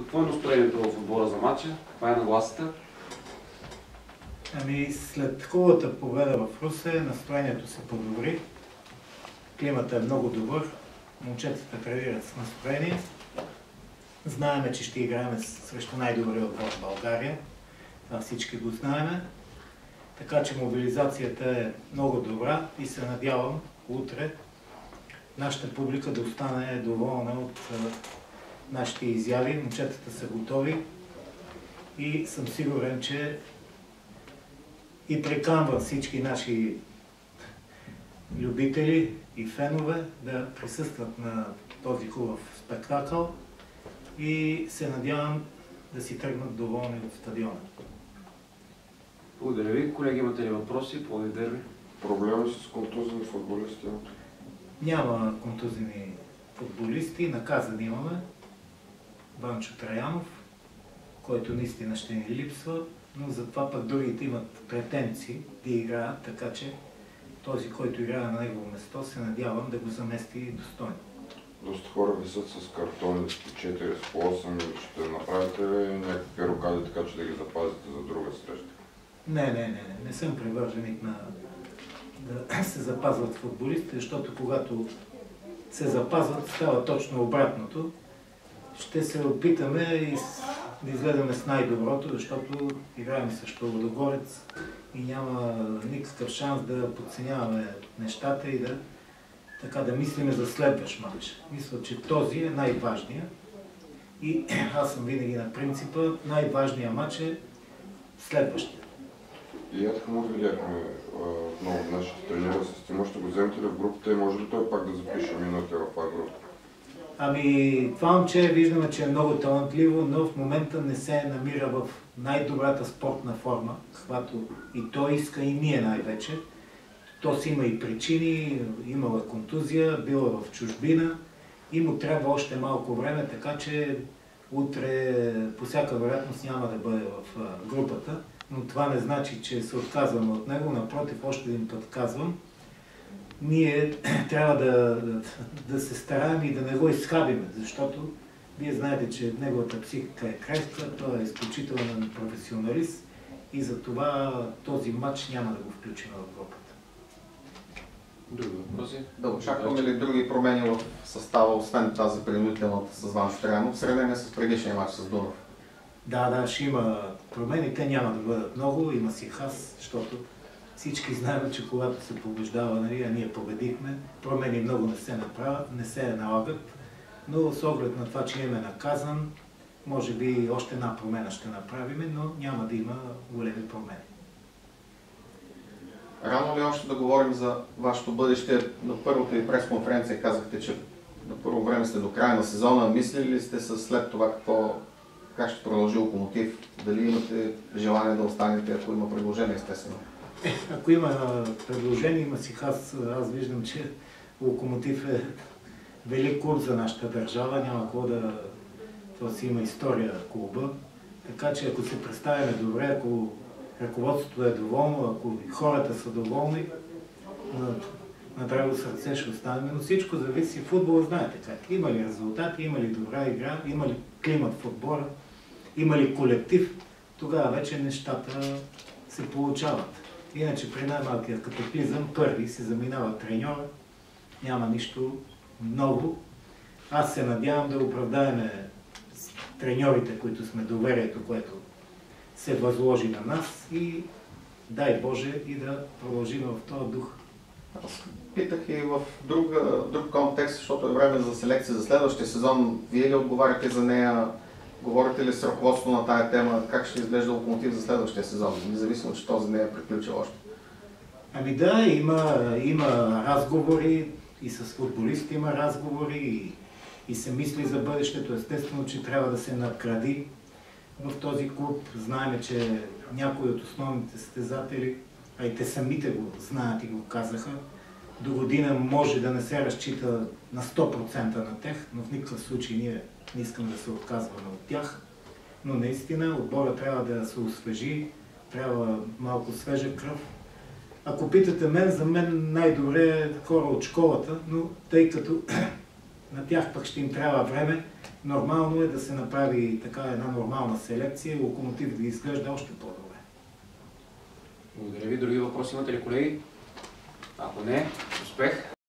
Какво е настроението в отбора за матча? Каква е нагласата? Ами след хубавата победа в Русе, настроението се подобри. Климатът е много добър. Момчетата тренират с настроение. Знаеме, че ще играем срещу най-добрия отбор в България. Това всички го знаеме. Така че мобилизацията е много добра и се надявам утре нашата публика да остане доволна от нашите изяви. Момчетата са готови и съм сигурен, че и приканвам всички наши любители и фенове да присъстват на този хубав спектакъл и се надявам да си тръгнат доволни от стадиона. Благодаря ви. Колеги, имате ли въпроси по дерби? Проблеми с контузени футболисти? Няма контузени футболисти, наказани имаме. Банчо Траянов, който наистина ще ни липсва, но затова пък другите имат претенции да играят, така че този, който играе на негово место, се надявам да го замести достойно. Доста хора висят с картони по 4, по 8. Ще направите ли някакви рокади, така че да ги запазите за друга среща? Не съм привърженик на да се запазват футболистите, защото когато се запазват, става точно обратното. Ще се опитаме и да изгледаме с най-доброто, защото играем срещу Лудогорец и няма никакъв шанс да подценяваме нещата и да мислиме за следващ матч. Мисля, че този е най-важният и аз съм винаги на принципа, най-важният матч е следващия. И аз му видяхме много от нашите тренера с Тимо. Ще го вземете ли в групата и може ли той пак да запише минути в тази група? Ами, това момче виждаме, че е много талантливо, но в момента не се намира в най-добрата спортна форма, каквато и той иска, и ние най-вече. То си има и причини, имала контузия, била в чужбина и му трябва още малко време, така че утре по всяка вероятност няма да бъде в групата. Но това не значи, че се отказваме от него, напротив, още един път казвам. Ние трябва да се стараем и да не го изхабиме, защото вие знаете, че неговата психика е крехка, той е изключителен професионалист и затова този матч няма да го включим в групата. Други въпроси? Да очакваме ли други промени в състава, освен тази принудителната с Банчо Траянов, в сравнение с предишния матч с Дунав? Да, ще има промени, те няма да бъдат много, има си хас, защото всички знаем, че когато се побеждава, а ние победихме, промени много не се налагат, но с оглед на това, че имаме наказан, може би още една промена ще направим, но няма да има големи промени. Рано ли още да говорим за вашето бъдеще? На първата ви пресконференция казахте, че на първо време сте до края на сезона. Мислили ли сте след това как ще продължи Локомотив? Дали имате желание да останете, ако има предложение, естествено? Ако има предложение, има си аз виждам, че Локомотив е велик клуб за нашата държава, няма какво това си има история клуба. Така че ако се представяме добре, ако ръководството е доволно, ако хората са доволни, на драго сърце ще останем, но всичко зависи. Футбол знаете как. Има ли резултати, има ли добра игра, има ли климат в отбора, има ли колектив, тогава вече нещата се получават. Иначе при най-малкия катаклизъм първи се заминава треньора, няма нищо ново. Аз се надявам да оправдаем треньорите, които сме доверието, което се възложи на нас и дай Боже и да продължим в този дух. Аз питах и в друг контекст, защото е време за селекция за следващия сезон. Вие ли отговаряте за нея? Говорите ли с ръководство на тая тема? Как ще изглежда Локомотив за следващия сезон? Независимо, че този не е приключил още. Ами да, има разговори и с футболисти има разговори и се мисли за бъдещето. Естествено, че трябва да се надгради в този клуб. Знаем, че някои от основните състезатели, а и те самите го знаят и го казаха, до година може да не се разчита на 100% на тях, но в никакъв случай ние не искаме да се отказваме от тях. Но наистина отбора трябва да се освежи, трябва малко свежа кръв. Ако питате мен, за мен най-добре е хора от школата, но тъй като На тях пък ще им трябва време. Нормално е да се направи така една нормална селекция и Локомотив да изглежда още по-добре. Благодаря ви. Други въпроси имате ли, колеги? Ако не, успех!